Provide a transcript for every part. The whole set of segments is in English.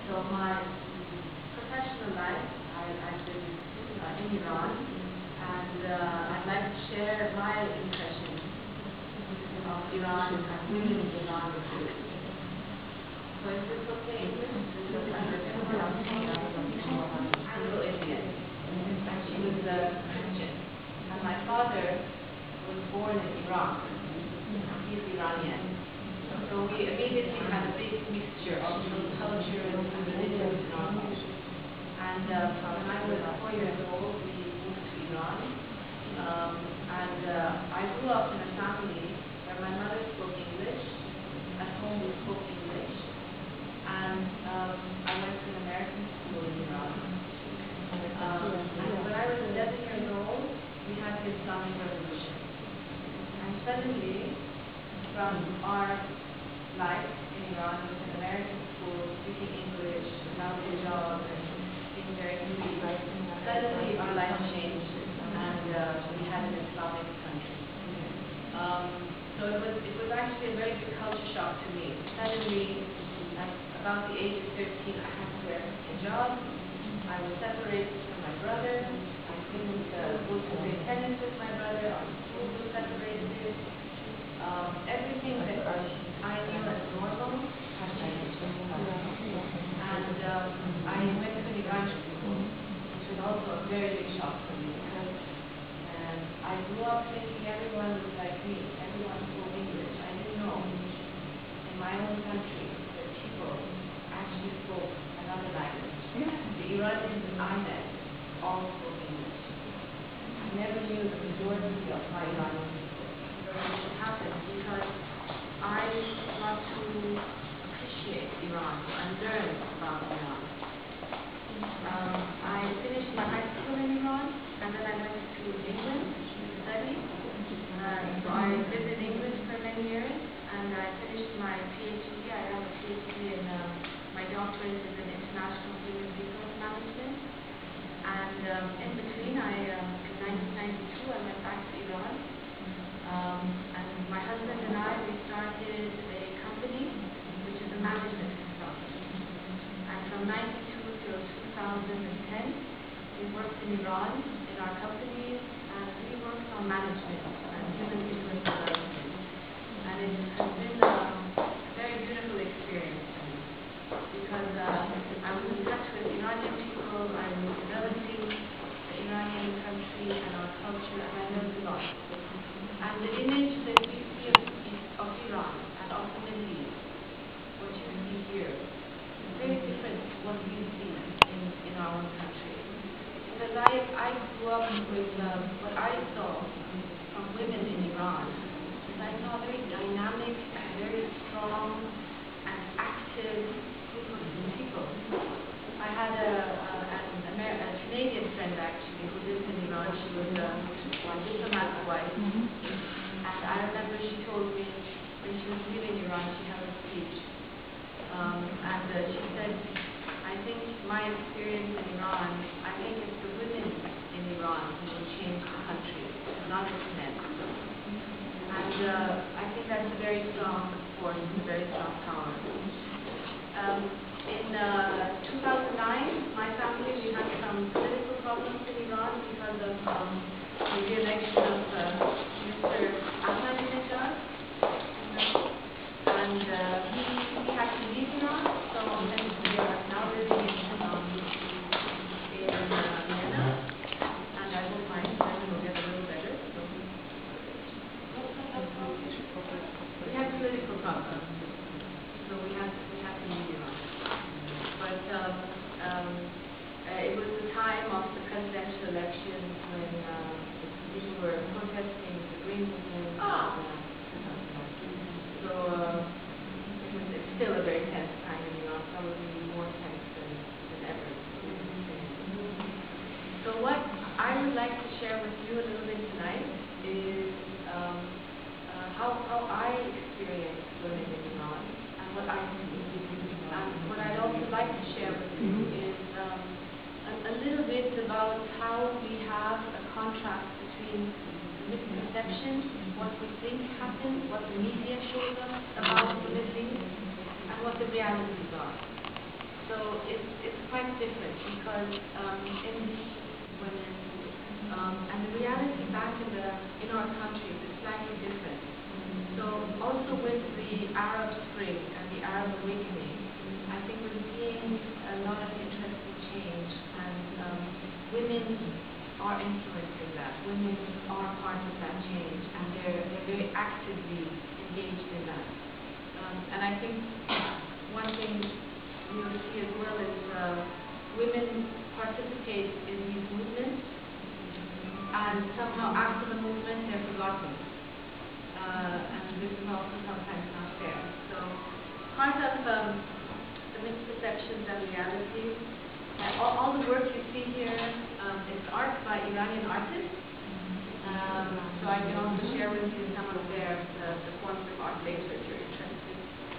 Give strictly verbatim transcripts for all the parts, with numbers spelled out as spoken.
So my professional life, I, I've been uh, in Iran, and uh, I'd like to share my impressions of Iran and women in Iran with you. So is this okay English? Is this okay? I'm Indian, and she was a Christian, and my father was born in Iran. He's Iranian. So we immediately had a big mixture of cultures and religions in our home. And uh, when I was four years old, we moved to Iran. Um, and uh, I grew up in a family where my mother spoke English. At home we spoke English. And um, I went to an American school in Iran. Um, and when I was eleven years old, we had the Islamic Revolution. And suddenly, from our life in Iran, with an American school, speaking English, without hijab, and being very free, suddenly our life changed, and uh, we had an Islamic country. Um, so it was, it was actually a very big culture shock to me. Suddenly, at about the age of thirteen, I had to wear hijab. I was separated from my brother. I couldn't uh, go to play tennis with my brother. Our school was separated. Um, everything that I knew as normal had changed. And um, I went to an Iranian school, which was also a very big shock for me. And I grew up thinking everyone was like me. Everyone spoke English. I didn't know in my own country that people actually spoke another language. The Iranians that I met all spoke English. I never knew the majority of my Iranians. It happened because I want to appreciate Iran and learn about Iran. Um, I finished my high school in Iran, and then I went to England to study. Uh, so I lived in England for many years, and I finished my PhD. I have a PhD in uh, my doctorate is in international human resource management. And um, in between, I um, in nineteen ninety-two, I went back to Iran. Um, and my husband and I, we started a company, which is a management consultant. And from ninety-two till two thousand ten, we worked in Iran in our companies, and we worked on management and human resource development. And it has been um, a very beautiful experience for me, because uh, I was in touch with Iranian people, I was developing the Iranian country and our culture, and I learned a lot. And the image that we see of, of Iran and of the Middle East, what you see here, is very different to what we see in, in our own country. Because I, I grew up with um, what I saw from women in Iran, is I saw a very dynamic and very strong and active group of people. I had a, a, an Amer a Canadian friend actually who lived in Iran. She was a, a diplomat's wife. And I remember she told me when she was leaving Iran, she held a speech. Um, and uh, she said, I think my experience in Iran, I think it's the women in Iran who will change the country, not its men. And uh, I think that's a very strong force, a very strong power. Um, in uh, two thousand nine, my family, we had some political problems in Iran because of um, the re-election of uh, Mister Ahmadinejad. And uh, he, he had to leave Iran, so hence we are now living in, um, in uh, Vienna. And I hope my Spanish will get a little better. So. We had political problems, so we had, we had to leave Iran. But um, um, uh, it was the time of the presidential elections when uh, people were protesting the Green Movement. Oh. And, uh, so uh, it was, it's still a very tense time in Iran, probably more tense than, than ever. So what I would like to share with you a little bit tonight is um, uh, how, how I experience women in Iran and what I see. And what I'd also like to share with you is um, a, a little bit about how we have a contrast between misconceptions, what we think happens, what the media shows us about the Middle East, and what the realities are. So it's, it's quite different because um, in these women, um, and the reality back in, the, in our countries is slightly different. So also with the Arab Spring and the Arab Awakening, I think we're seeing a lot of interesting change, and um, women are influencing that. Women are part of that change, and they're, they're very actively engaged in that. Um, and I think one thing you'll see as well is uh, women participate in these movements, and somehow after the movement they're forgotten. Uh, and this is also sometimes not fair. So part of um, the misperceptions and realities, uh, all, all the work you see here um, is art by Iranian artists. Um, so I can also share with you some of their uh, the forms of art later if you're interested.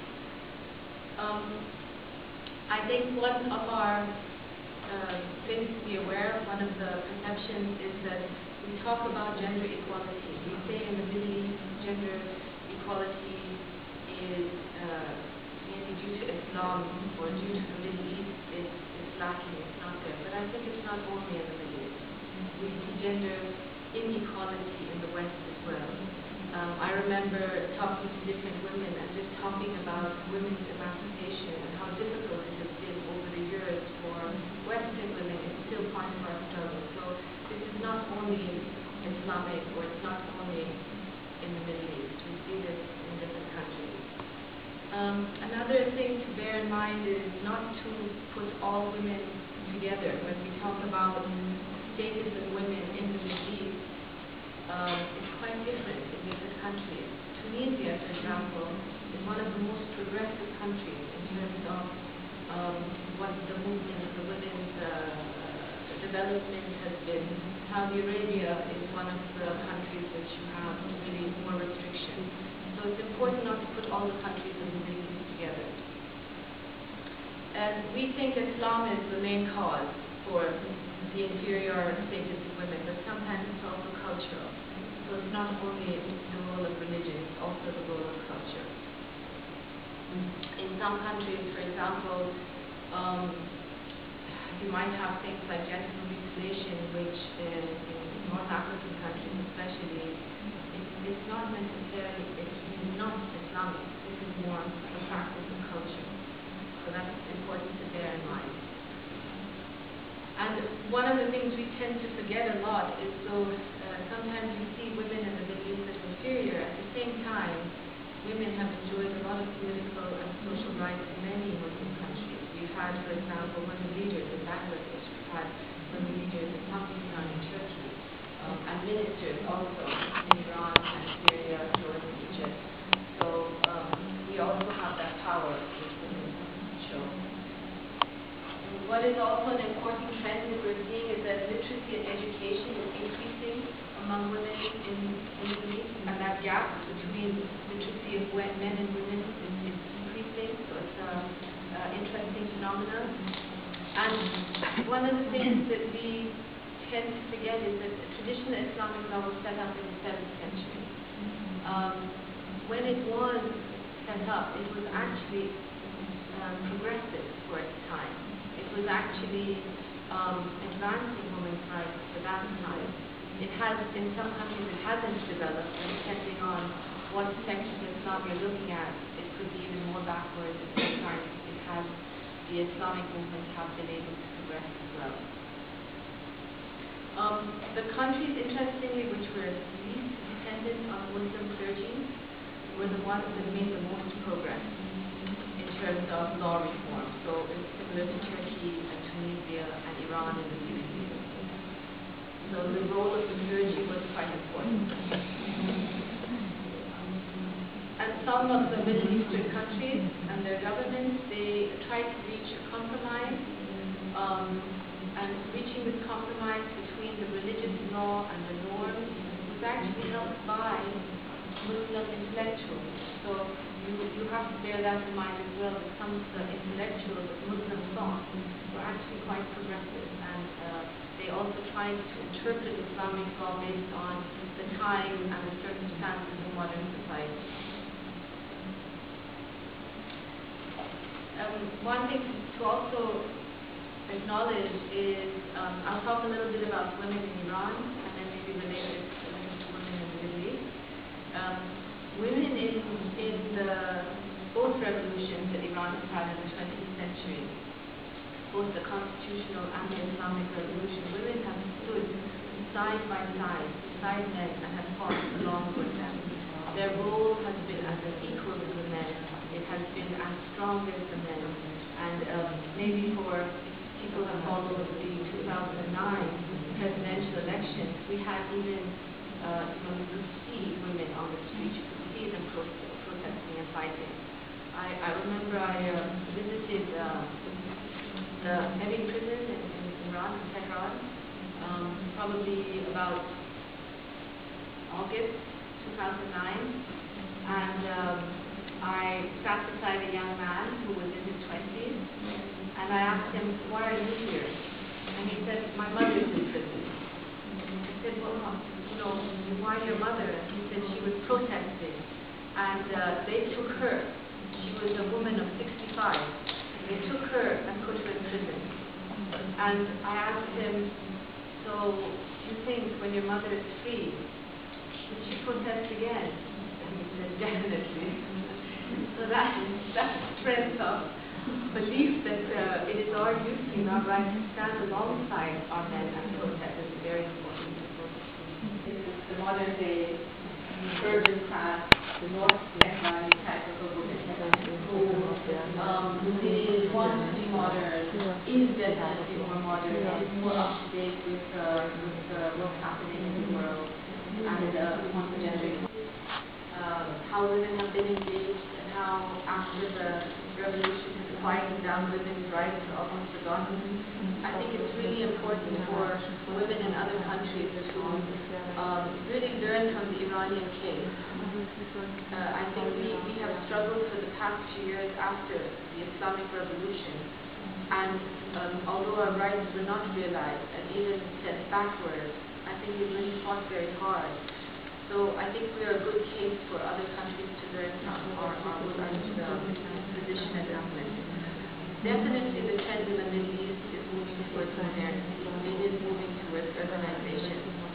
Um, I think one of our uh, things to be aware of, one of the perceptions is that we talk about gender equality. We say in the Middle East, gender equality is uh, mainly due to Islam or due to the Middle East. It's, it's lacking, it's not there. But I think it's not only in the Middle East. We see gender inequality in the West as well. Um, I remember talking to different women and just talking about women's emancipation and how difficult it has been over the years for Western women. It's still part of our struggle. So this is not only Islamic, or it's not only in the Middle East. We see this in different countries. Um, another thing to bear in mind is not to put all women together. When we talk about status of women in the Middle East, um, it's quite different in different countries. Tunisia, for example, is one of the most progressive countries in terms of um, what the movement of the women's uh, development has been. Saudi Arabia is one of the countries which you have really more restriction. So it's important not to put all the countries in the Middle East together. And we think Islam is the main cause for the inferior status of women, but sometimes it's also cultural. So it's not only the role of religion, it's also the role of culture. In some countries, for example, um, you might have things like genital mutilation, which in, in North African countries especially, it's, it's not necessarily, it's not Islamic. This is more a practice of culture. So that's important to bear in mind. And one of the things we tend to forget a lot is, so uh, sometimes you see women in the Middle East as inferior. At the same time, women have enjoyed a lot of political and social rights in many Muslim countries. We've had, for example, women leaders in Bangladesh, we've had women leaders in Pakistan and Turkey, um, and ministers also in Iran and Syria, Jordan, Egypt. So um, we also have that power which women show. What is also an important trend that we're seeing is that literacy and education is increasing among women in, in the Middle East, and that gap between literacy of men and women is, is increasing, so it's an interesting phenomenon. And one of the things that we tend to forget is that the traditional Islamic law was set up in the seventh century. Um, when it was set up, it was actually um, progressive for its time. It was actually um, advancing women's rights for that time. It has, in some countries, it hasn't developed, and depending on what section of Islam you're looking at, it could be even more backward. At sometimes it has, the Islamic movements have been able to progress as well. Um, the countries, interestingly, which were least dependent on Muslim clergy were the ones that made the most progress in terms of law reform. So it's similar to Turkey and Tunisia and Iran in the sixties. So the role of the clergy was quite important. And some of the Middle Eastern countries and their governments, they tried to reach a compromise, um, and reaching this compromise between the religious law and the norms was actually helped by Muslim intellectuals. So you, you have to bear that in mind as well, that some of the intellectuals of Muslim thought were actually quite progressive, and uh, they also tried to interpret Islamic law based on the time and the circumstances of modern society. um, one thing to also acknowledge is, um, I'll talk a little bit about women in Iran, and then maybe relate it to women in the Middle East. Um, women in, in the both revolutions that Iran has had in the twentieth century, both the constitutional and the Islamic revolution, women have stood side by side, beside men, and have fought along with them. Their role has been as equal to the men. It has been as strong as the men. And um, maybe for people who followed the two thousand nine presidential elections, we had even, uh, you know, you could see women on the street, you could see them pro protesting and fighting. I, I remember I uh, visited uh, the heavy prison in, in Iran, in Tehran, um, probably about August two thousand nine, and um, I sat beside a young man who was in his twenties, and I asked him, "Why are you here?" And he said, "My mother's in prison." I said, "Well, you know, why your mother?" And he said, "She was protesting, and uh, they took her. She was a woman of sixty-five. And they took her and put her in prison." And I asked him, "So you think when your mother is free, will she protest again?" And he said, "Definitely." So that that strength of belief that uh, it is our duty and our right to stand alongside our men and protest is very important. The modern day urban class, the North Vietnamese type of a woman who um, is wants to be modern, is definitely more modern, is more up to date with, uh, with uh, what's happening in the world, and uh, on the gender equality. Uh, how women have been engaged, and how after the revolution the fighting down women's rights are almost forgotten. I think it's really important for women in other countries to um, really learn from the Iranian case. Uh, I think we, we have struggled for the past few years after the Islamic Revolution, and um, although our rights were not realized and even set backward, I think we really fought very hard. So I think we are a good case for other countries to learn from our, our women's um, position as women. Definitely the trend in the Middle East is moving towards modernity. It is moving towards urbanization.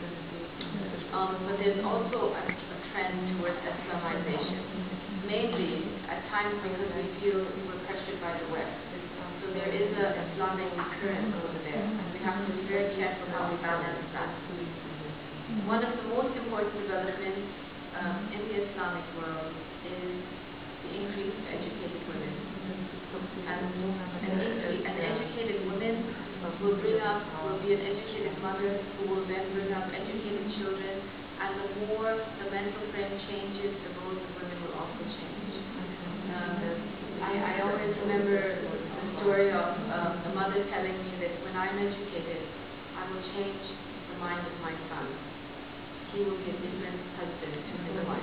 Um, but there's also a, a trend towards Islamization, mainly at times because we feel we're pressured by the West. So there is an Islamic current over there, and we have to be very careful how we balance that. One of the most important developments um, in the Islamic world is the increase of educated women. And an, an educated woman will bring up, will be an educated mother who will then bring up educated children, and the more the mental frame changes, the roles of women will also change. Um, I, I always remember the story of uh, a mother telling me that when I'm educated, I will change the mind of my son. He will be a different husband to his wife.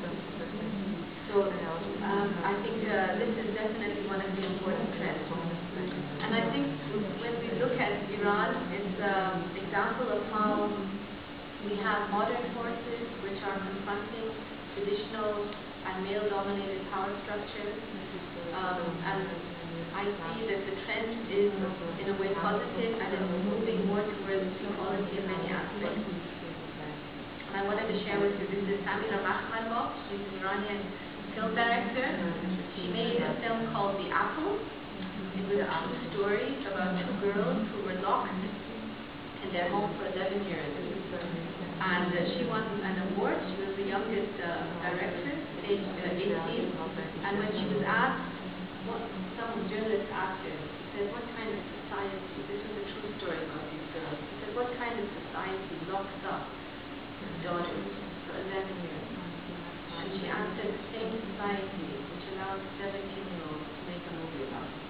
So um, I think uh, this is definitely one of the important trends. And I think when we look at Iran, it's an example of how we have modern forces which are confronting traditional and male-dominated power structures. Um, and I see that the trend is in a way positive, and it's moving more towards equality in many aspects. And I wanted to share with you, this is Samira Makhmalbaf. She's an Iranian film director. She made a film called The Apple. It was a true story about two girls who were locked in their home for eleven years. And uh, she won an award. She was the youngest uh, director, aged uh, eighteen. And when she was asked, what some journalists asked her, she said, "What kind of society," this was a true story about these girls, she said, "What kind of society locks up daughters for eleven years?" And she answered, "The same society which allows seventeen-year-olds to make a movie about it."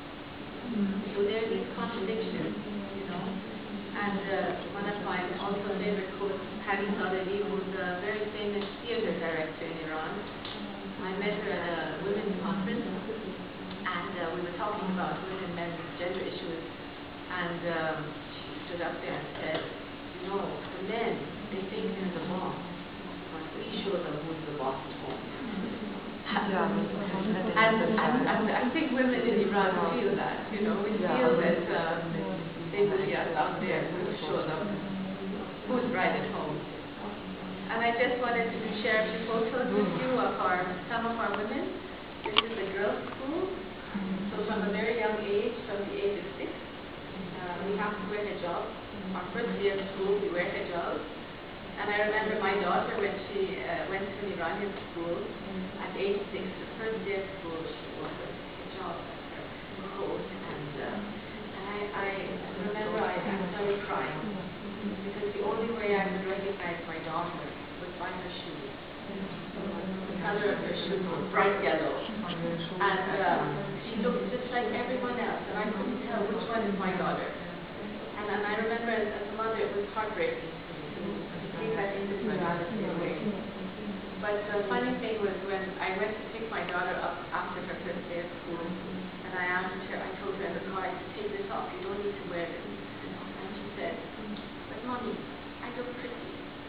So there are these contradictions, you know. And uh, one of my also favorite quotes, Pari, who's a very famous theater director in Iran. I met her at a women's conference, and uh, we were talking about women, men, gender issues. And um, she stood up there and said, "You know, the men, they think they're the boss, but we show them who's the boss at home." and, and, and I think women in Iran feel that, you know, we feel that uh, they will be out there to show them who's right at home. And I just wanted to share a few photos with you of our, some of our women. This is a girls' school. So from a very young age, from the age of six, uh, we have to wear hijab. Our first day of school, we wear hijab. And I remember my daughter, when she uh, went to an Iranian school at age six, the first day of school, she wore her hijab, her coat, and, uh, and I, I remember I, I started crying because the only way I could recognize my daughter was by her shoes. The color of her shoes was bright yellow, and uh, she looked just like everyone else, and I couldn't tell which one is my daughter. And, and I remember as, as a mother, it was heartbreaking to take that individuality away. But the funny thing was when I went to pick my daughter up after her first day of school, and I asked her, I told her in the car, I said, take this off, you don't need to wear this. And she said, but mommy, I look pretty.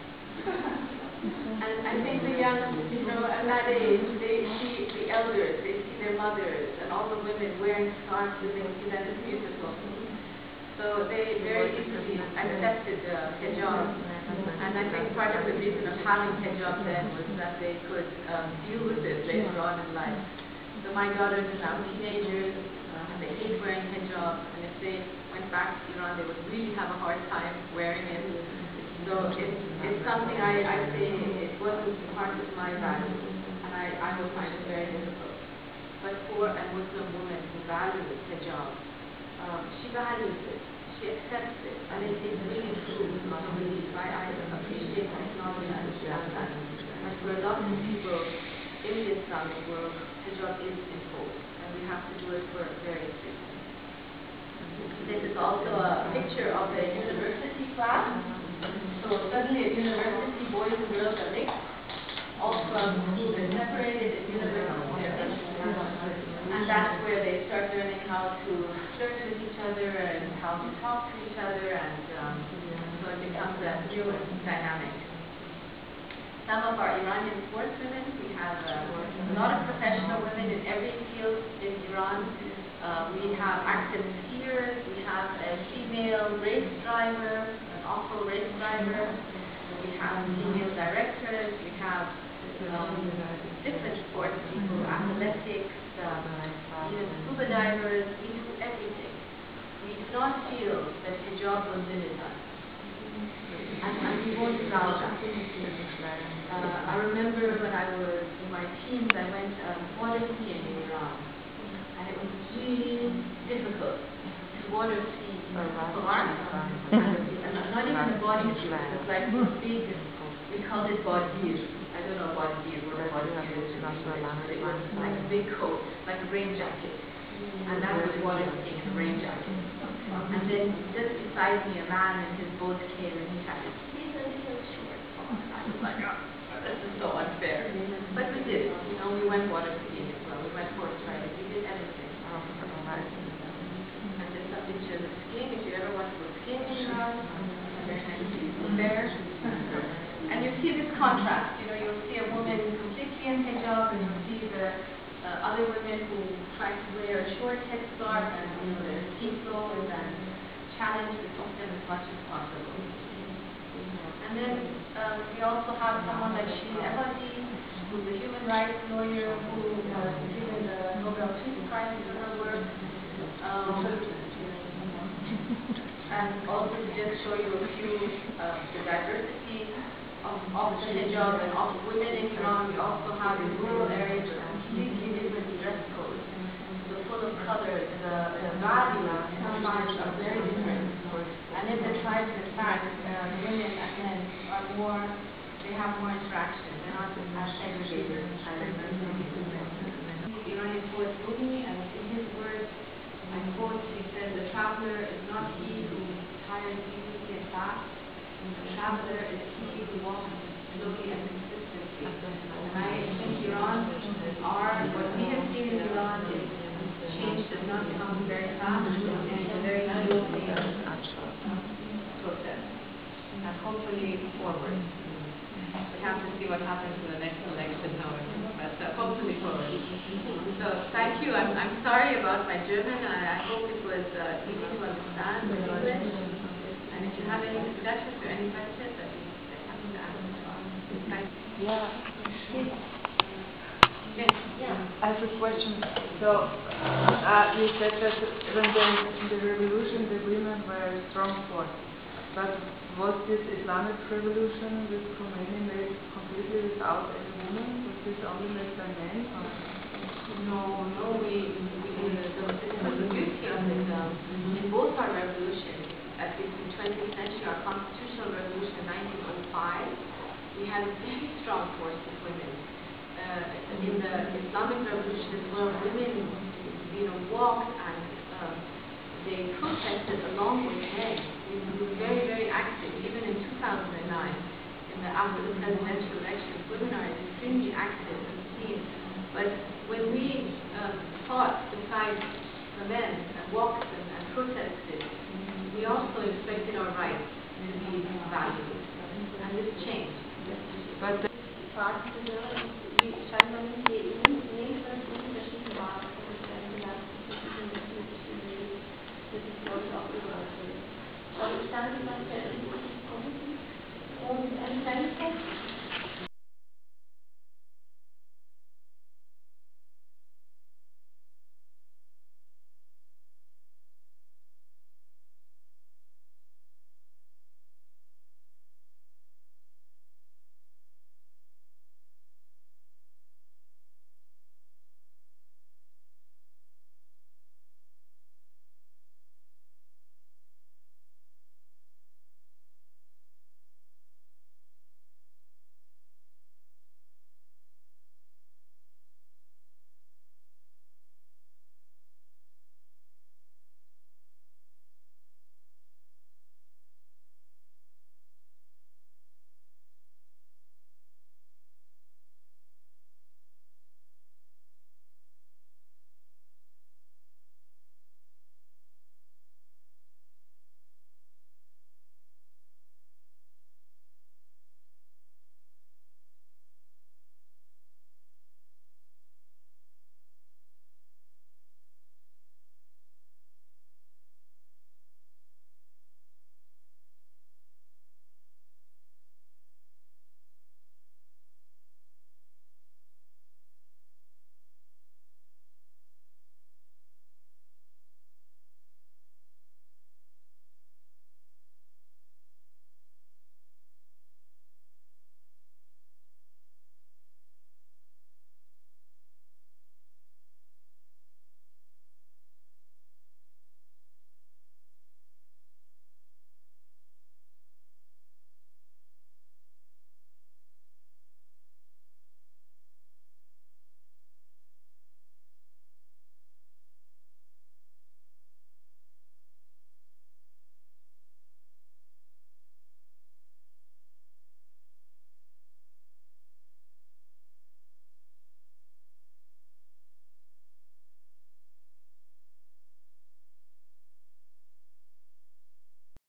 And I think the young, you know, at that age, they see the elders, they see their mothers, and all the women wearing scarves, and they see that as beautiful. So they very easily accepted uh, hijab. And I think part of the reason of having hijab then was that they could um, deal with it later on in life. So my daughters are now teenagers, uh, and they hate wearing hijab, and if they went back to Iran, they would really have a hard time wearing it. So it's, it's something I, I say it wasn't part of my values, and I, I would find it very difficult. But for a Muslim woman who values hijab, um, she values it, she accepts it, and it, it really proves not a belief. I, I appreciate and acknowledge and understand that. But for a lot of people in the Islamic world, hijab is imposed, and we have to do it for various reasons. This is also a picture of a university class. So suddenly at university, boys and girls are mixed. All from schools are separated, at university they're mixed. And that's where they start learning how to flirt with each other and how to talk to each other, and um, so it becomes a new dynamic. Some of our Iranian sportswomen, we have uh, a lot of professional women in every field in Iran. Uh, we have active skiers, we have a female race driver, an awful race driver, we have female directors, we have um, different sports people, athletics, um, even scuba divers. We do everything. We do not feel that hijab will limit us, and, and we won't allow that. Uh, I remember when I was in my teens, I went um, water skiing in Iran. And it was really difficult to water ski far, and not even a body ski. It was like this big, we called it body. I don't know what body what a body is. It was like a big coat, like a rain jacket. And that was water skiing in a rain jacket. And then just beside me, a man in his boat came and he had his these are little shorts on. I was like, oh, this is so unfair. But we did it. You know, we went water skiing as well. We went horse riding. We did everything. And just a picture of skiing. If you ever want to go skiing in Iran, very nice people there. And you see this contrast. You know, you'll see a woman completely in hijab, and you'll see the uh, other women who try to wear a short headscarf and, you know, their ski clothes and challenge the system as much as possible. And then um, we also have someone like Namazie, who's a human rights lawyer who was given the Nobel Peace Prize for her work. Um, and also to just show you a few of the diversity of, of the hijab and of women in Iran. We also have in rural areas a completely different dress code. So full of colors, the, the values, some tribes are very different. And in the tribes, in fact, uh, women and men are more, they have more interaction. They're not as segregated as the Iranian poet Rumi, and in his words, I quote, he said, the traveler is not he who tires easily and fast. The traveler is he who walks slowly and consistently. And I think Iran, our, what we have seen in Iran is change does not come very fast, and it's a very slow process. And hopefully forward. We have to see what happens in the next election, however, but uh, hopefully forward. thank you. I'm, I'm sorry about my German. I, I hope it was uh, easy to understand in English. And if you have any discussions or any questions, I'd be happy to answer. Thank you. Yeah. Yes. Yeah. I have a question. So, uh, you said that when the, in the revolution the women were a strong force. But was this Islamic revolution with Khomeini made completely without any women? Was this only made by men? Or? No, no, we, we in the, the, this was the beauty of it. Um, in both our revolutions, at least in the twentieth century, our constitutional revolution in nineteen oh five, we had a very strong force of women. Uh, in the Islamic revolution as well, women, you know, walked and uh, they protested along with men. We were very, very active. Even in two thousand nine, in the, after the presidential elections, women are extremely active and seen. But when we uh, fought beside the men and walked and, and protested, we also expected our rights to be valued. And this changed. But die scheinbar nicht die E U nehmen das unterschiedliche Marken gelernt, das ist glaube ich auch überall so. Aber ich danke, dass der und ein kleines